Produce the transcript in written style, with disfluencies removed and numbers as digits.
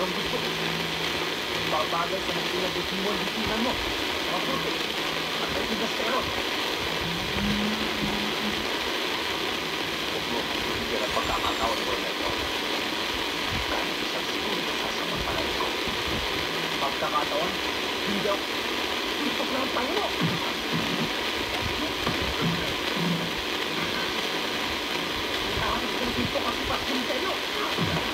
ang gusto ko. Babagay sa mga pinag-isimuan bisihan mo. Mga puti. At ay indastero. Huwag mo bigyan ang pagkakataon mo na ito. Kahit isang segundo sasamantalain ko. Pagkakataon, hindi ako. Ito na ang tayo. Dito kasi pasin kayo.